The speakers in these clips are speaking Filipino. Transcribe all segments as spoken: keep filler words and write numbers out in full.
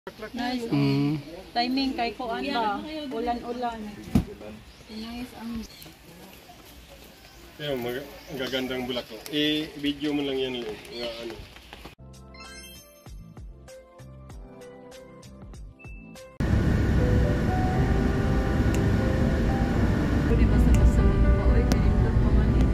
Nice. Mm. Timing kay kuan ba? Ulan-ulan. Nice ang Ayun, mag ang gagandang bulaklak. I-video mo lang yan yung ano. pwede basta-basta mo pa oy, pinindot pa man eh.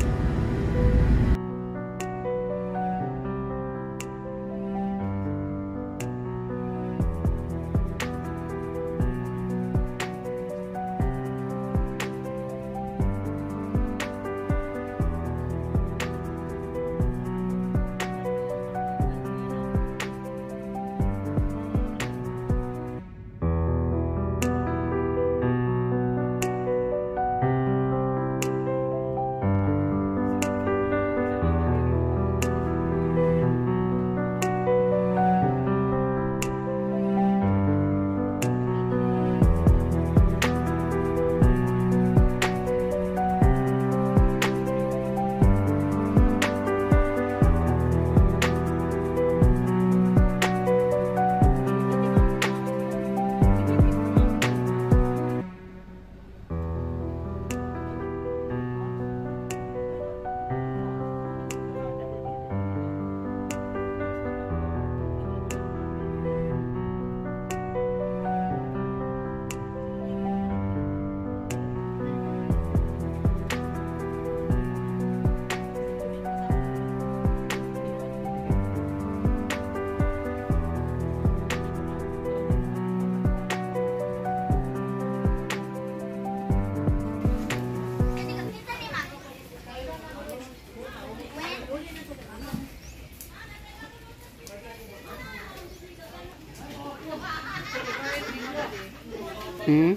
Hmm?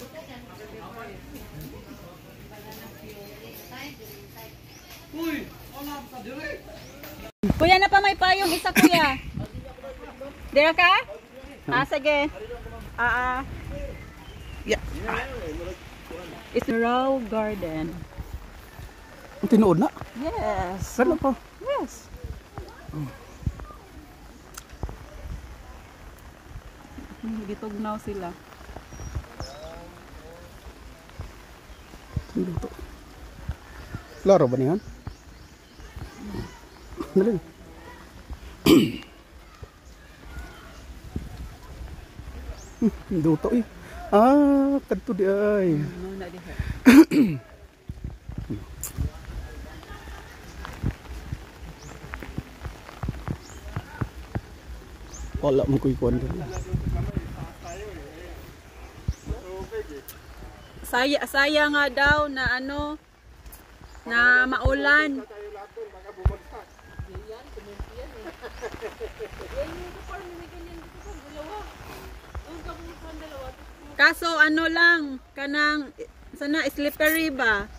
Kuya na pa may payong isa kuya. Dira ka? Ah, sige. Ah, ah. Yeah. It's Raw Garden. Tinuod na. Yes. Pero po. Yes. Hmm, gitugnaw sila. Dito. Laro ba niyan? Dali. Dito eh. Ah, kadto di ay. No na diha. Wala mo kuy kuan dito. Saya saya nga daw na ano na maulan. Kaso ano lang kanang sana slippery ba?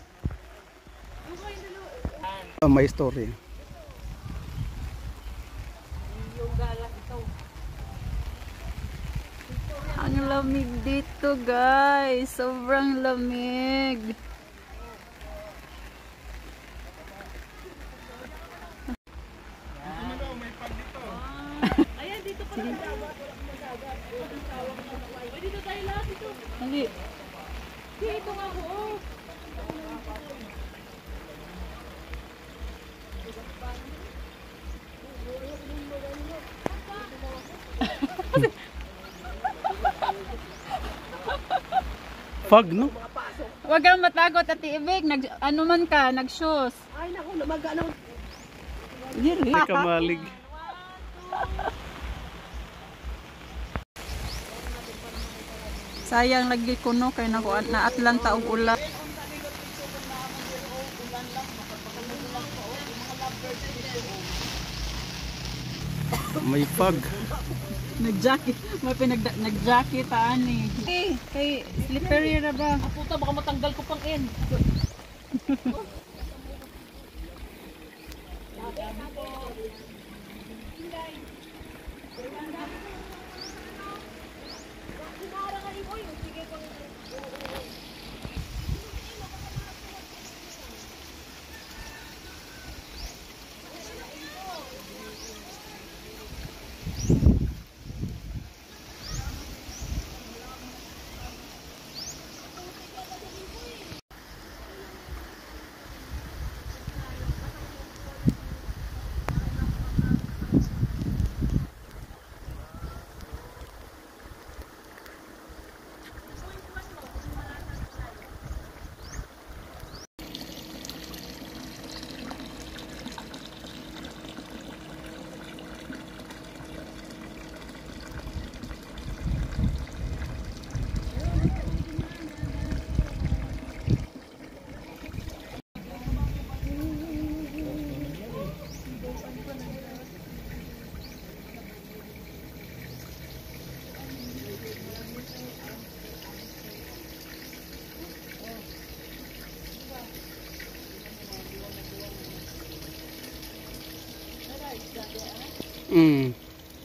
Uh, may story. Ang lamig dito guys, sobrang lamig. Ayan dito pa. Dito tayo lahat dito. Hindi. Dito nga buo. Fog no? Huwag kang matagot at iibig. Nag, ano man ka, nag-shoes. Ay, naku, lumaga na. Hindi ka malig. Sayang lagi kuno kay nako na Atlanta og ulan. May fog. Nag-jacket, may pinag nag-jacket ani. Eh, kay slippery ra ba? Puta, baka matanggal ko pang end. Mm.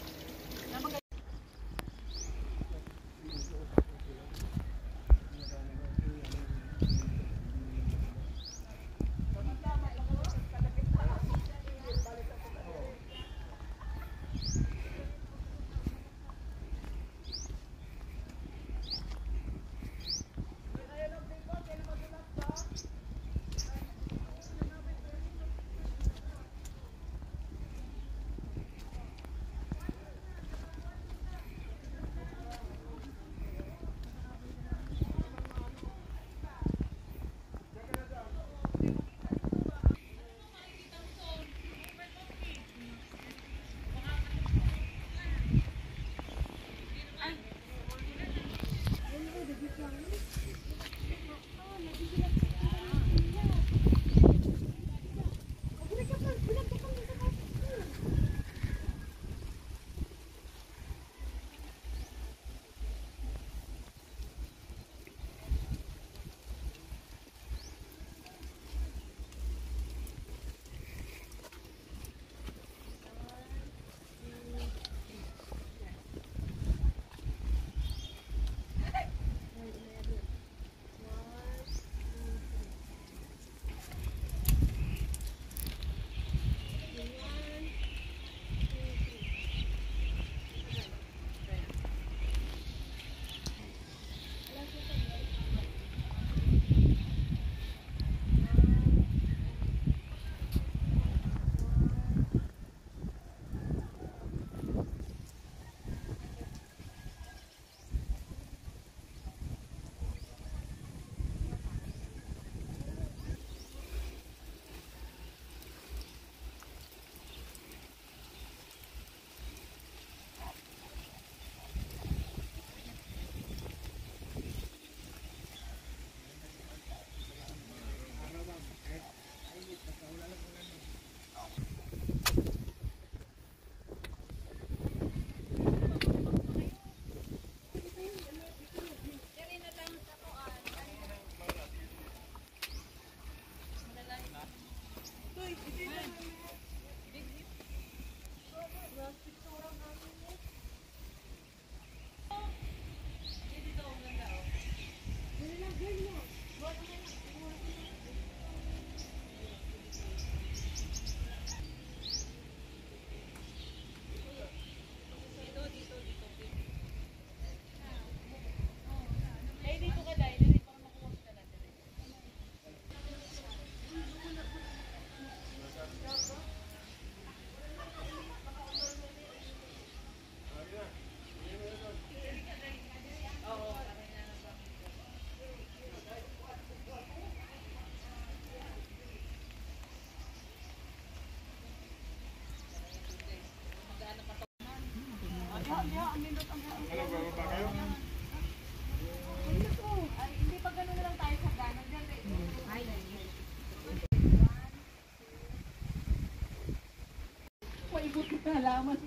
Halaman.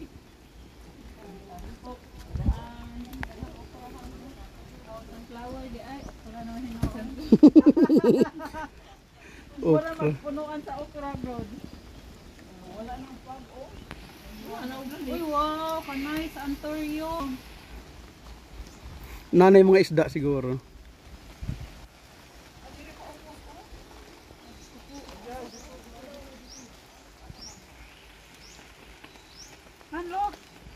Sunflower di ay para naman hinusan. Wala magpunuan sa okra bro. Wala nang pag oh. Uy wow, kanay sa Antonio. Nanay mga isda siguro. Ano?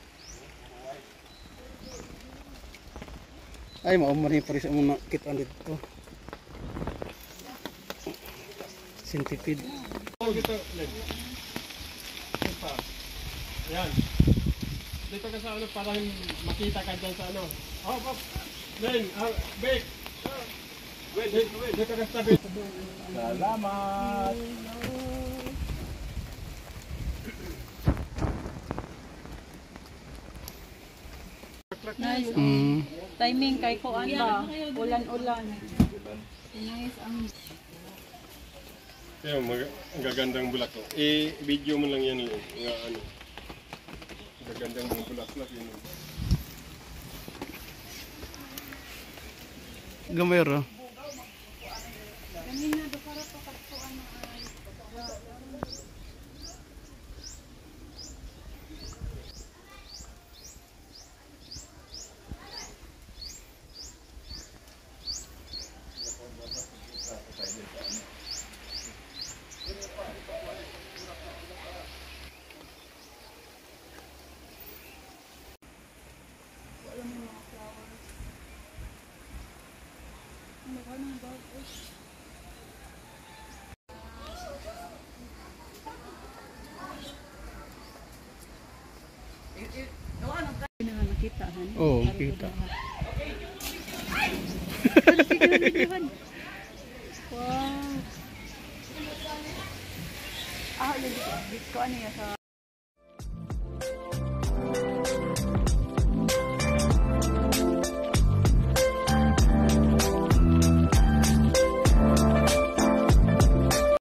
Ay, maumari pa rin sa mga kitaan dito. Centipede. Yan. Dito ka sa ano para makita ka dyan sa ano. Oh, pop. Ben, ah, Bek. Wait, wait, wait. Dito ka sa tabi. Salamat. Nice. Mm. Timing kay kuan ba? Ulan-ulan. Nice ang Kaya mag ang gagandang bulaklak. Eh, video mo lang yan eh. Nga ano. Gagandang mga bulaklak yun. Gamero. kanina do para to katsuan na ay. Na nakita han. Oo, kita. Wow. Ah, lagi ko ano ya sa